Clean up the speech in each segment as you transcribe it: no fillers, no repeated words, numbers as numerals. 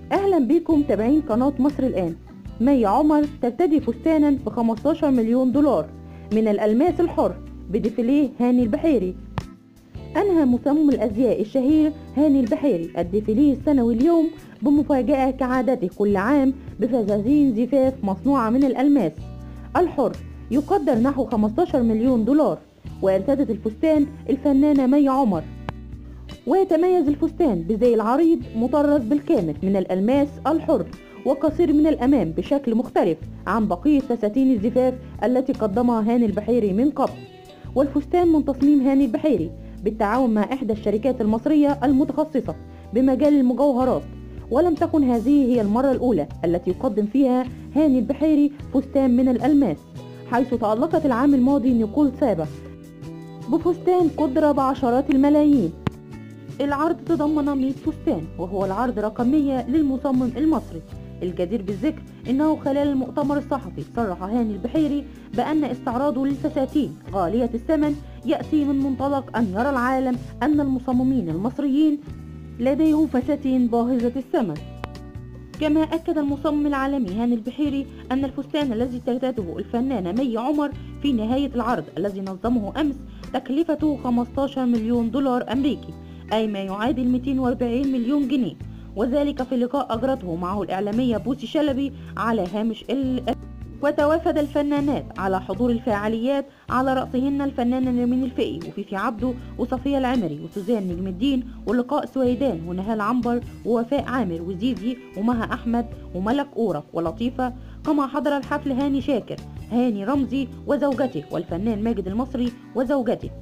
اهلا بكم متابعين قناة مصر الآن. مي عمر ترتدي فستانا ب 15 مليون دولار من الألماس الحر بديفيليه هاني البحيري. أنهى مصمم الأزياء الشهير هاني البحيري الديفيليه السنوي اليوم بمفاجأة كعادته كل عام بفساتين زفاف مصنوعة من الألماس الحر يقدر نحو 15 مليون دولار. وارتدت الفستان الفنانة مي عمر، ويتميز الفستان بزي العريض مطرز بالكامل من الألماس الحر وقصير من الأمام بشكل مختلف عن بقية فساتين الزفاف التي قدمها هاني البحيري من قبل. والفستان من تصميم هاني البحيري بالتعاون مع إحدى الشركات المصرية المتخصصة بمجال المجوهرات، ولم تكن هذه هي المرة الأولى التي يقدم فيها هاني البحيري فستان من الألماس، حيث تألقت العام الماضي نيكول سابا بفستان قدر بعشرات الملايين. العرض تضمن 100 فستان، وهو العرض رقم 100 للمصمم المصري. الجدير بالذكر انه خلال المؤتمر الصحفي صرح هاني البحيري بان استعراضه للفساتين غالية الثمن يأتي من منطلق ان يرى العالم ان المصممين المصريين لديهم فساتين باهظة الثمن. كما أكد المصمم العالمي هاني البحيري أن الفستان الذي ترتديه الفنانة مي عمر في نهاية العرض الذي نظمه أمس تكلفته 15 مليون دولار أمريكي، أي ما يعادل 240 مليون جنيه، وذلك في لقاء أجرته معه الإعلامية بوسي شلبي على هامش وتوافد الفنانات على حضور الفعاليات على رأسهن الفنانة نرمين الفقي وفيفي عبده وصفية العمري وسوزان نجم الدين ولقاء سويدان ونهال عنبر ووفاء عامر وزيزي ومها أحمد وملك أورا ولطيفة. كما حضر الحفل هاني شاكر هاني رمزي وزوجته والفنان ماجد المصري وزوجته.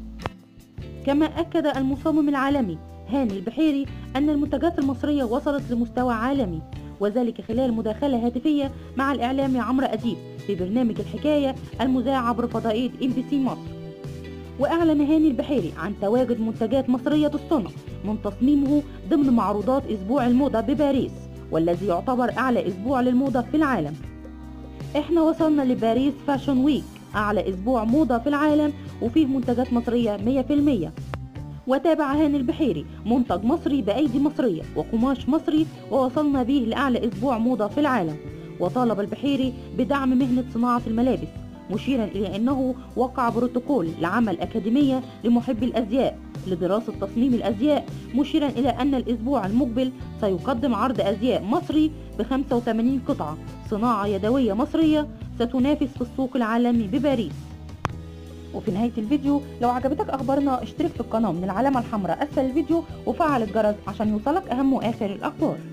كما أكد المصمم العالمي هاني البحيري أن المنتجات المصرية وصلت لمستوى عالمي، وذلك خلال مداخلة هاتفية مع الإعلامي عمرو أديب في برنامج الحكاية المذاع عبر فضائية MBC مصر. وأعلن هاني البحيري عن تواجد منتجات مصرية الصنع من تصميمه ضمن معروضات أسبوع الموضة بباريس، والذي يعتبر أعلى أسبوع للموضة في العالم. احنا وصلنا لباريس فاشن ويك، أعلى أسبوع موضة في العالم وفيه منتجات مصرية 100%. وتابع هاني البحيري منتج مصري بأيدي مصرية وقماش مصري ووصلنا به لأعلى أسبوع موضة في العالم. وطالب البحيري بدعم مهنة صناعة الملابس، مشيرا إلى أنه وقع بروتوكول لعمل أكاديمية لمحبي الأزياء لدراسة تصميم الأزياء، مشيرا إلى أن الأسبوع المقبل سيقدم عرض أزياء مصري ب 85 قطعة صناعة يدوية مصرية ستنافس في السوق العالمي بباريس. وفي نهاية الفيديو لو عجبتك أخبارنا اشترك في القناة من العلامة الحمراء أسفل الفيديو وفعل الجرس عشان يوصلك أهم وآخر الأخبار.